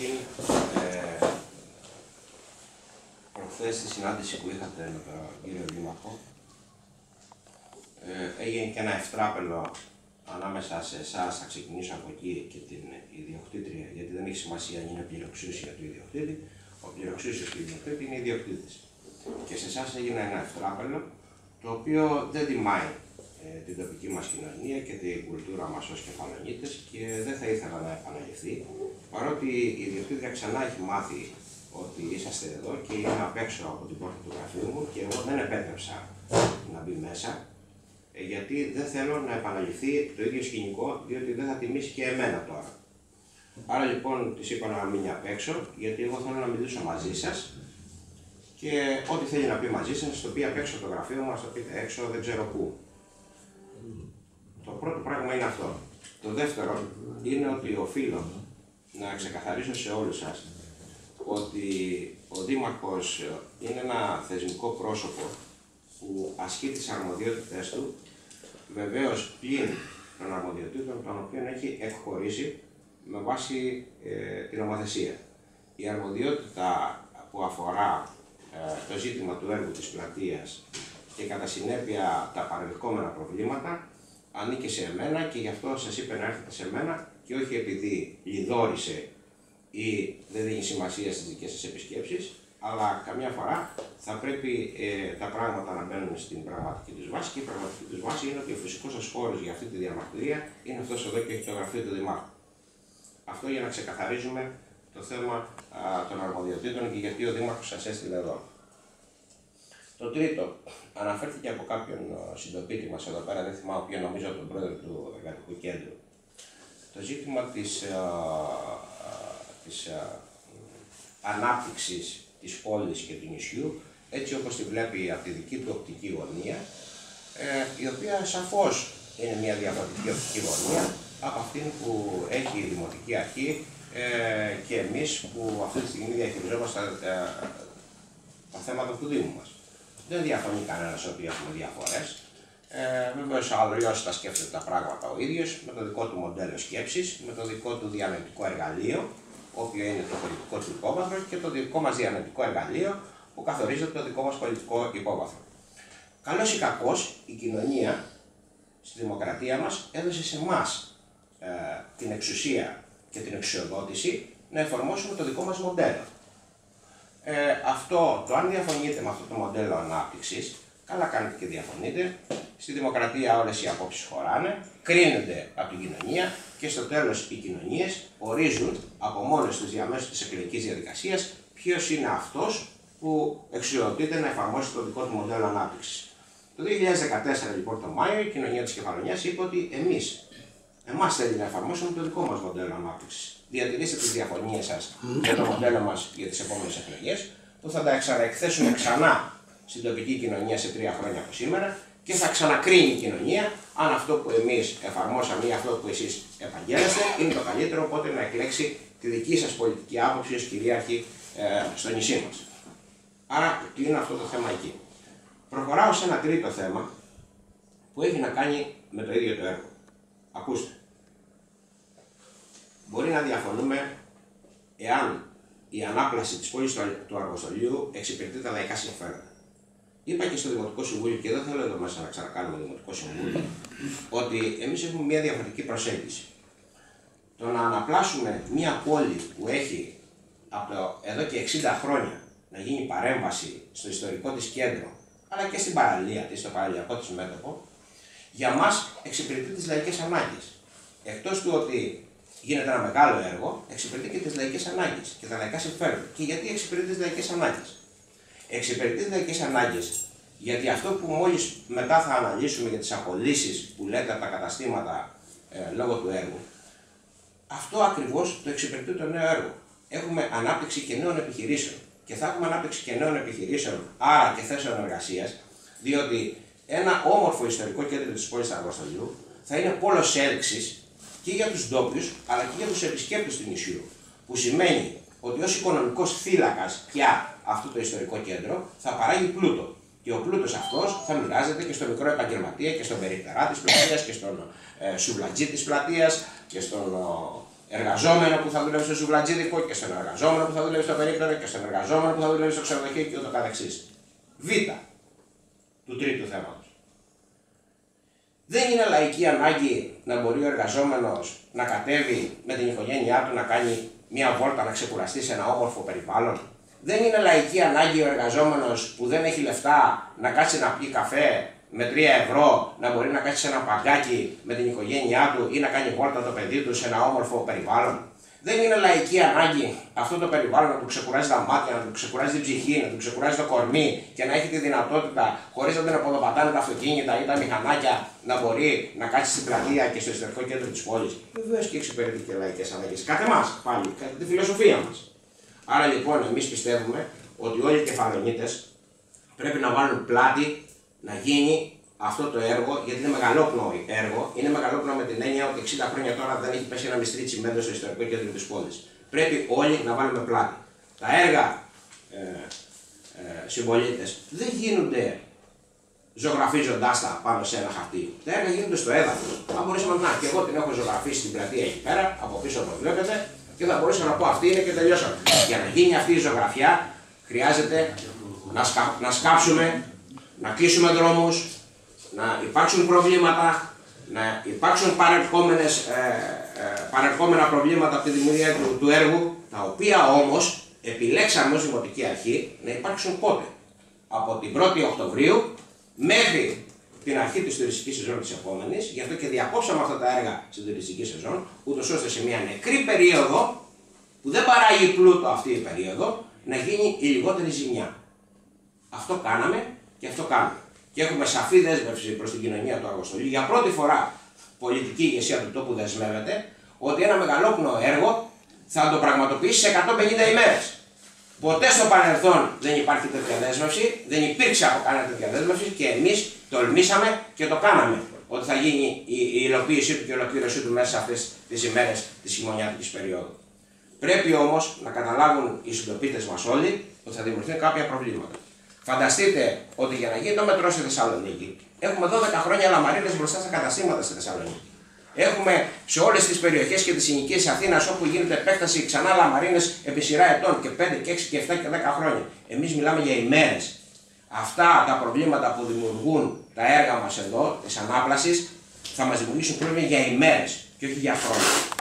Καταρχήν, προχθές στη συνάντηση που είχατε με τον κύριο Δήμαρχο, έγινε και ένα ευτράπελο ανάμεσα σε εσάς, θα ξεκινήσω από εκεί, και την ιδιοκτήτρια, γιατί δεν έχει σημασία αν είναι πληροξούσια του ιδιοκτήτη. Ο πληροξούσιος του ιδιοκτήτη είναι ιδιοκτήτης. Και σε εσάς έγινε ένα ευτράπελο, το οποίο δεν τιμάει την τοπική μας κοινωνία και την κουλτούρα μας ως Κεφαλονίτες και δεν θα ήθελα να επαναληφθεί, παρότι η ιδιοκτήτρια ξανά έχει μάθει ότι είσαστε εδώ και είναι απ' έξω από την πόρτα του γραφείου μου και εγώ δεν επέτρεψα να μπει μέσα, γιατί δεν θέλω να επαναληφθεί το ίδιο σκηνικό, διότι δεν θα τιμήσει και εμένα τώρα. Άρα λοιπόν της είπα να μείνει απ' έξω, γιατί εγώ θέλω να μιλήσω μαζί σας και ό,τι θέλει να πει μαζί σας, το πει απ' έξω από το γραφείο μας, το πείτε έξω δεν ξέρω πού. Το πρώτο πράγμα είναι αυτό. Το δεύτερο είναι ότι οφείλω να ξεκαθαρίσω σε όλους σας ότι ο Δήμαρχος είναι ένα θεσμικό πρόσωπο που ασκεί τις αρμοδιότητες του, βεβαίως πλην των αρμοδιοτήτων των οποίων έχει εκχωρήσει με βάση την νομοθεσία. Η αρμοδιότητα που αφορά το ζήτημα του έργου της πλατείας και κατά συνέπεια τα παρελκόμενα προβλήματα ανήκει σε εμένα και γι' αυτό σας είπε να έρθετε σε μένα και όχι επειδή λιδόρισε ή δεν δίνει σημασία στις δικές σας επισκέψεις, αλλά καμιά φορά θα πρέπει τα πράγματα να μπαίνουν στην πραγματική τους βάση και η πραγματική τους βάση είναι ότι ο φυσικός σας χώρος για αυτή τη διαμαρτυρία είναι αυτός εδώ και έχει το γραφείο του Δημάρχου. Αυτό για να ξεκαθαρίζουμε το θέμα των αρμοδιοτήτων και γιατί ο Δήμαρχος σας έστειλε εδώ. Το τρίτο, αναφέρθηκε από κάποιον συντοπίτη μας εδώ πέρα, δεν θυμάμαι ποιο, νομίζω τον πρόεδρο του Εργατικού Κέντρου. Το ζήτημα της ανάπτυξης της πόλης και του νησιού, έτσι όπως τη βλέπει από τη δική του οπτική γωνία, η οποία σαφώς είναι μια διαφορετική οπτική γωνία από αυτήν που έχει η Δημοτική Αρχή και εμείς που αυτή τη στιγμή διαχειριζόμαστε τα θέματα του Δήμου μας. Δεν διαφωνεί κανένας ότι έχουμε διαφορές. Βεβαίως αλλιώς θα σκέφτεται τα πράγματα ο ίδιος, με το δικό του μοντέλο σκέψης, με το δικό του διανοητικό εργαλείο, όποιο είναι το πολιτικό του υπόβαθρο, και το δικό μας διανοητικό εργαλείο που καθορίζεται το δικό μας πολιτικό υπόβαθρο. Καλώς ή κακώς, η κοινωνία στη δημοκρατία μας έδωσε σε εμάς την εξουσία και την εξουσιοδότηση να εφαρμόσουμε το δικό μας μοντέλο. Αυτό, το αν διαφωνείτε με αυτό το μοντέλο ανάπτυξης, καλά κάνετε και διαφωνείτε. Στη δημοκρατία όλες οι απόψεις χωράνε, κρίνονται από την κοινωνία και στο τέλος οι κοινωνίες ορίζουν από μόνες τους διαμέσου της εκλογικής διαδικασίας ποιος είναι αυτός που εξουσιοδοτείται να εφαρμόσει το δικό του μοντέλο ανάπτυξης. Το 2014 λοιπόν το Μάιο η κοινωνία της Κεφαλονιάς είπε ότι εμάς θέλει να εφαρμόσουμε το δικό μας μοντέλο ανάπτυξης. Διατηρήστε τις διαφωνίες σας για το μοντέλο μας για τις επόμενες εκλογές, που θα τα ξαναεκθέσουμε ξανά στην τοπική κοινωνία σε 3 χρόνια από σήμερα και θα ξανακρίνει η κοινωνία αν αυτό που εμείς εφαρμόσαμε ή αυτό που εσείς επαγγέλλεστε είναι το καλύτερο, οπότε να εκλέξει τη δική σας πολιτική άποψη ως κυρίαρχη στο νησί μας. Άρα κλείνω αυτό το θέμα εκεί. Προχωράω σε ένα τρίτο θέμα που έχει να κάνει με το ίδιο το έργο. Ακούστε. Μπορεί να διαφωνούμε εάν η ανάπλαση της πόλης του Αργοστολίου εξυπηρετεί τα λαϊκά συμφέροντα. Είπα και στο Δημοτικό Συμβούλιο, και δεν θέλω εδώ μέσα να ξανακάνουμε Δημοτικό Συμβούλιο, ότι εμείς έχουμε μια διαφορετική προσέγγιση. Το να αναπλάσουμε μια πόλη που έχει εδώ και 60 χρόνια να γίνει παρέμβαση στο ιστορικό της κέντρο, αλλά και στην παραλία της, στο παραλιακό της μέτωπο, για μας εξυπηρετεί τις λαϊκές ανάγκες. Εκτός του ότι γίνεται ένα μεγάλο έργο, εξυπηρετεί και τις λαϊκές ανάγκες και τα λαϊκά συμφέροντα. Και γιατί εξυπηρετεί τις λαϊκές ανάγκες? Εξυπηρετεί τις λαϊκές ανάγκες γιατί αυτό που μόλις μετά θα αναλύσουμε για τις απολύσεις που λέτε από τα καταστήματα λόγω του έργου, αυτό ακριβώς το εξυπηρετεί το νέο έργο. Έχουμε ανάπτυξη και νέων επιχειρήσεων. Και θα έχουμε ανάπτυξη και νέων επιχειρήσεων, άρα και θέσεων εργασίας, διότι ένα όμορφο ιστορικό κέντρο της πόλης του Αργοστολιού θα είναι πόλος έλξης και για τους ντόπιους αλλά και για τους επισκέπτες του νησιού. Που σημαίνει ότι ως οικονομικός θύλακας πια αυτό το ιστορικό κέντρο θα παράγει πλούτο. Και ο πλούτος αυτός θα μοιράζεται και στο μικρό επαγγελματία και στον περιπτερά της πλατείας και στον σουβλατζή της πλατείας και στον εργαζόμενο που θα δουλεύει στο σουβλατζίδικο και στον εργαζόμενο που θα δουλεύει στο περίπτερο και στον εργαζόμενο που θα δουλεύει στο ξενοδοχείο και ούτω καθεξής. Β. Του τρίτου θέματος. Δεν είναι λαϊκή ανάγκη να μπορεί ο εργαζόμενος να κατέβει με την οικογένειά του να κάνει μια βόλτα να ξεκουραστεί σε ένα όμορφο περιβάλλον. Δεν είναι λαϊκή ανάγκη ο εργαζόμενος που δεν έχει λεφτά να κάτσει να πιει καφέ με 3 ευρώ, να μπορεί να κάτσει σε ένα παγκάκι με την οικογένειά του ή να κάνει βόλτα το παιδί του σε ένα όμορφο περιβάλλον. Δεν είναι λαϊκή ανάγκη αυτό το περιβάλλον να του ξεκουράζει τα μάτια, να του ξεκουράζει την ψυχή, να του ξεκουράζει το κορμί και να έχει τη δυνατότητα, χωρίς να τον αποδοπατάνε τα αυτοκίνητα ή τα μηχανάκια, να μπορεί να κάτσει στην πλατεία και στο εσωτερικό κέντρο της πόλης. Βεβαίως και εξυπηρετεί και λαϊκές ανάγκες. Κατά εμάς, πάλι, κατά τη φιλοσοφία μας. Άρα λοιπόν, εμείς πιστεύουμε ότι όλοι οι κεφαλονίτες πρέπει να βάλουν πλάτη να γίνει αυτό το έργο, γιατί είναι μεγαλόπνοο έργο. Είναι μεγαλόπνοο με την έννοια ότι 60 χρόνια τώρα δεν έχει πέσει ένα μυστρί τσιμέντο στο ιστορικό κέντρο της πόλης. Πρέπει όλοι να βάλουμε πλάτη. Τα έργα, συμπολίτες, δεν γίνονται ζωγραφίζοντάς τα πάνω σε ένα χαρτί. Τα έργα γίνονται στο έδαφος. Αν μπορούσαμε να, και εγώ την έχω ζωγραφίσει στην πλατεία εκεί πέρα, από πίσω όπως βλέπετε, και θα μπορούσα να πω αυτή είναι και τελειώσαμε. Για να γίνει αυτή η ζωγραφιά χρειάζεται να σκάψουμε, να κλείσουμε δρόμους, να υπάρξουν προβλήματα, να υπάρξουν παρερχόμενα προβλήματα από τη δημιουργία του έργου, τα οποία όμως επιλέξαμε ως Δημοτική Αρχή να υπάρξουν πότε. Από την 1η Οκτωβρίου μέχρι την αρχή της τουριστικής σεζόν της επόμενης, γι' αυτό και διακόψαμε αυτά τα έργα στην τουριστική σεζόν, ούτως ώστε σε μια νεκρή περίοδο, που δεν παράγει πλούτο αυτή η περίοδο, να γίνει η λιγότερη ζημιά. Αυτό κάναμε και αυτό κάνουμε. Και έχουμε σαφή δέσμευση προς την κοινωνία του Αργοστολίου. Για πρώτη φορά πολιτική ηγεσία του τόπου δεσμεύεται ότι ένα μεγαλόπνοο έργο θα το πραγματοποιήσει σε 150 ημέρες. Ποτέ στο παρελθόν δεν υπάρχει τέτοια δέσμευση, δεν υπήρξε από κανένα τέτοια δέσμευση και εμείς τολμήσαμε και το κάναμε. Ότι θα γίνει η υλοποίησή του και η ολοκλήρωσή του μέσα σε αυτές τις ημέρες της χειμωνιάτικης περίοδου. Πρέπει όμως να καταλάβουν οι συντοπίτες μας όλοι ότι θα δημιουργηθούν κάποια προβλήματα. Φανταστείτε ότι για να γίνει το μετρό στη Θεσσαλονίκη, έχουμε 12 χρόνια λαμαρίνες μπροστά στα καταστήματα στη Θεσσαλονίκη. Έχουμε σε όλες τις περιοχές και τις συνοικίες της Αθήνας όπου γίνεται επέκταση ξανά λαμαρίνες επί σειρά ετών και 5 και 6 και 7 και 10 χρόνια. Εμείς μιλάμε για ημέρες. Αυτά τα προβλήματα που δημιουργούν τα έργα μας εδώ, της ανάπλασης, θα μας δημιουργήσουν πρόβλημα για ημέρες και όχι για χρόνια.